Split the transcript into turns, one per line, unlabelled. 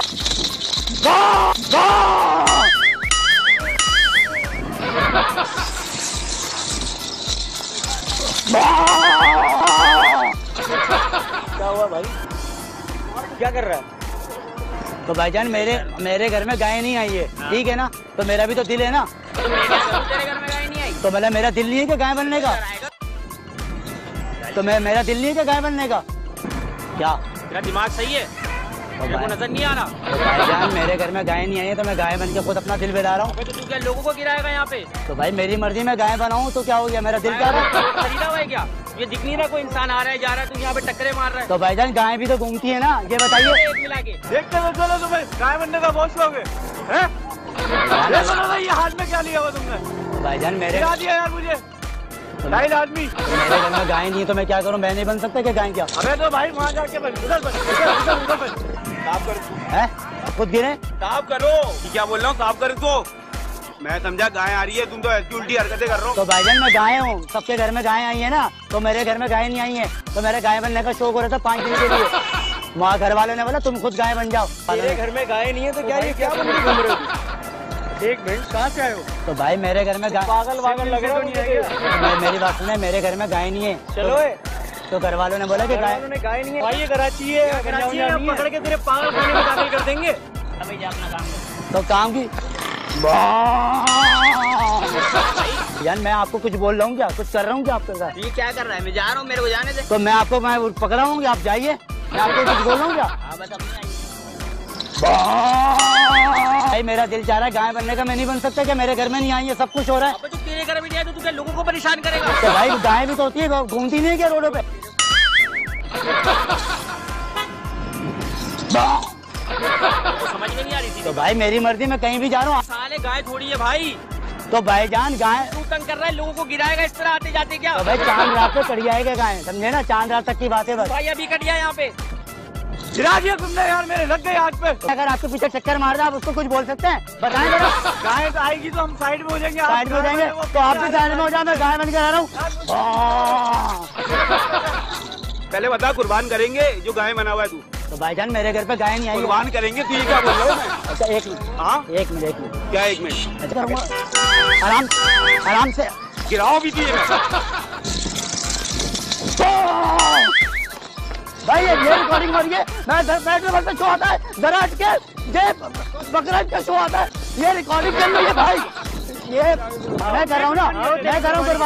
क्या हुआ भाई, क्या कर रहा है?
तो भाईजान मेरे घर में गाय नहीं आई है, ठीक है ना? तो मेरा भी तो दिल है ना।
तो तेरे घर में गाय नहीं आई
तो मतलब मेरा दिल नहीं है कि गाय बनने का? तो मेरा दिल नहीं है कि गाय बनने का? क्या
तेरा दिमाग सही है? मेरे को नजर नहीं आ रहा।
तो भाईजान मेरे घर में गाय नहीं आई है तो मैं गाय बन के खुद अपना दिल बिला रहा हूँ।
तो तू क्या लोगों को गिराएगा यहाँ पे?
तो भाई मेरी मर्जी में गाय बनाऊँ तो क्या हो गया, मेरा दिल क्या रहा?
खरीदा हुआ है क्या? ये दिख नहीं रहा कोई इंसान आ रहा है जा रहा है, तू यहाँ पे टक्करे मार रहा है।
तो भाईजान गाय भी तो घूमती है ना, ये बताइए।
मिला के
देखते हो चलो तुम्हें गाय बनने का बहुत शौक है? ये हाथ में क्या लिया हुआ तुमने?
भाईजान मेरे
दिया यार मुझे लाइल आदमी।
मेरे घर में गाय नहीं है तो मैं क्या करूँ? मैं नहीं बन सकता क्या गाय? क्या
अबे तो भाई वहाँ जाके बन, उधर बन, उधर बन। साफ कर
है खुद गिरे।
साफ करो, क्या बोल रहा हूँ? साफ कर तो। मैं समझा गाय आ रही है, तुम तो ऐसी उल्टी हरकतें कर रहे हो।
तो भाईजान मैं गाय हूँ, सबके घर में गाय आई है ना, तो मेरे घर में गाय नहीं आई है। तो मेरे गाय बनने का शौक हो रहा था 5 दिन के लिए। वहाँ घर वालों ने बोला तुम खुद गाय बन जाओ।
मेरे घर में गाय नहीं है तो क्या ये क्या बन के घूम रहे हो? एक मिनट, कहाँ से आए हो?
तो भाई मेरे घर में गाय,
पागल वागल लग रहे हो नहीं है?
मेरी बात सुने, मेरे घर में गाय नहीं है।
चलो
तो घर वालों ने बोला कि गाय
नहीं है। भाई ये कराची है, पकड़ के तेरे पागल खाने में दाखिल कर देंगे।
अभी जा अपना काम कर।
तो काम की यार मैं आपको कुछ बोल रहा हूँ क्या? कुछ कर रहा हूँ क्या आपके साथ?
ये क्या कर रहा है? मैं जा रहा हूँ, मेरे को जाने दे।
तो मैं पकड़ा हूँ, आप जाइए। मैं आपको कुछ बोल रहा हूँ क्या?
हाँ बस अपनी
भाई मेरा दिल चाह रहा है गाय बनने का, मैं नहीं बन सकता क्या? मेरे घर में नहीं आई है, सब कुछ हो रहा है।
अब तू तेरे घर में नहीं है तो तू क्या लोगों को परेशान करेगा?
तो भाई गाय भी तो होती है, घूमती नहीं है क्या रोडों पे?
समझ में नहीं आ रही थी।
तो भाई मेरी मर्जी, मैं कहीं भी जा रहा हूँ।
साले गाय थोड़ी है भाई।
तो भाईजान गाय
तू तंग कर रहा है, लोगों को गिराएगा इस तरह आते जाते क्या?
तो भाई चांद रात पे चढ़ जाएगा गाय, समझे ना? चांद रात तक की बात है बस।
भाई अभी कट गया यहाँ पे।
गिरा दिया तुमने यार, मेरे लग गए आग पे।
अगर आपके पीछे चक्कर मार रहा, आप उसको कुछ बोल सकते हैं? बताएं जरा।
गाय तो आएगी तो हम साइड में हो जाएंगे।
साइड में हो जाएंगे तो आप भी साइड में हो जाओ, मैं गाय बन के आ रहा हूँ।
पहले बता, कुर्बान करेंगे जो गाय बना हुआ है तू?
तो भाईजान मेरे घर पे गाय नहीं आई।
कुर्बान करेंगे, तू ये क्या बोल रहा है?
अच्छा एक मिनट,
हाँ
एक मिनट।
क्या एक मिनट?
अच्छा आराम से
गिराओ भी दिए
भाई। ये रिकॉर्डिंग हो रही है। मैं पे शो आता है, दराज के ये बकराज का शो आता है, ये रिकॉर्डिंग चल रही है भाई। ये मैं कर रहा हूँ ना, मैं कर रहा हूँ।